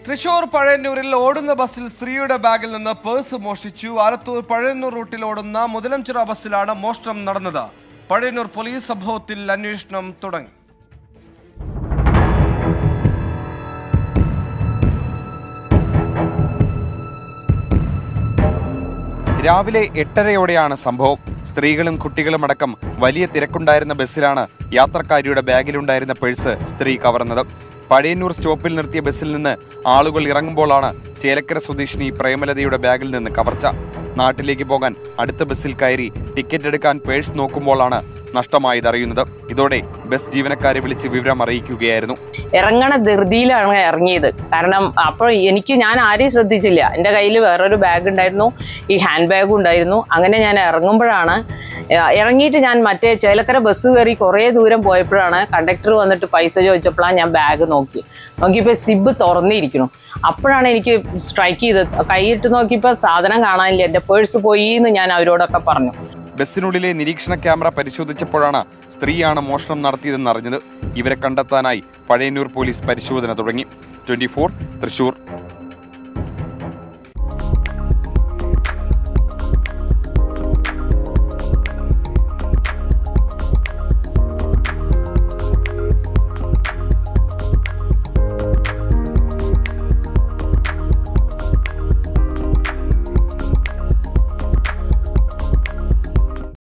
തൃശൂർ പഴയന്നൂരിൽ ഓടുന്ന ബസ്സിൽ സ്ത്രീയുടെ ബാഗിൽ നിന്ന് പേഴ്സ് മോഷ്ടിച്ചു. ആലത്തൂർ പഴയന്നൂർ റൂട്ടിൽ ഓടുന്ന മുതലംചിറ ബസ്സിലാണ് മോഷണം നടന്നത്. പഴയന്നൂർ പോലീസ് സംഭവത്തിൽ അന്വേഷണം തുടങ്ങി. രാവിലെ 8:30യോടെയാണ് സംഭവം. സ്ത്രീകളും കുട്ടികളും അടക്കം വലിയ തിരക്കുണ്ടായിരുന്ന ബസ്സിലാണ് യാത്രക്കാരിയുടെ ബാഗിലുണ്ടായിരുന്ന പേഴ്സ് സ്ത്രീ കവർന്നത്. പഴയന്നൂർ സ്റ്റോപ്പിൽ നിർത്തിയ ബസ്സിൽ നിന്ന് ആളുകൾ ഇറങ്ങുമ്പോഴാണ് ചേലക്കര സ്വദേശിനി പ്രേമലതയുടെ ബാഗിൽ നിന്ന് കവർച്ച. നാട്ടിലേക്ക് പോകാൻ അടുത്ത ബസ്സിൽ കയറി ടിക്കറ്റ് എടുക്കാൻ പേഴ്സ് നോക്കുമ്പോഴാണ് നഷ്ടമായതറിയുന്നത്. ഇതോടെ ബസ് ജീവനക്കാരെ വിളിച്ച് വിവരം അറിയിക്കുകയായിരുന്നു. ഇറങ്ങണ ധൃതിയിലാണ് ഇറങ്ങിയത്. കാരണം അപ്പോൾ ഞാൻ ആരെയും ശ്രദ്ധിച്ചില്ല. എൻ്റെ കയ്യിൽ വേറൊരു ബാഗ് ഉണ്ടായിരുന്നു, ഈ ഹാൻഡ് ബാഗും ഉണ്ടായിരുന്നു. അങ്ങനെ ഞാൻ ഇറങ്ങിയിട്ട് ഞാൻ മറ്റേ ചേലക്കര ബസ് കയറി കുറേ ദൂരം പോയപ്പോഴാണ് കണ്ടക്ടർ വന്നിട്ട് പൈസ ചോദിച്ചപ്പോഴാണ് ഞാൻ ബാഗ് നോക്കിയപ്പോൾ സിബ് തുറന്നിരിക്കുന്നു. അപ്പോഴാണ് എനിക്ക് സ്ട്രൈക്ക് ചെയ്തത്. കൈയിട്ട് നോക്കിയപ്പോൾ സാധനം കാണാനില്ല, എൻ്റെ പേഴ്സ് പോയി എന്ന് ഞാൻ അവരോടൊക്കെ പറഞ്ഞു. ബസ്സിനുള്ളിലെ നിരീക്ഷണ ക്യാമറ പരിശോധിച്ചപ്പോഴാണ് സ്ത്രീയാണ് മോഷണം നടത്തിയതെന്ന് അറിഞ്ഞത്. ഇവരെ കണ്ടെത്താനായി പഴയന്നൂർ പോലീസ് പരിശോധന തുടങ്ങി. 24 തൃശൂർ.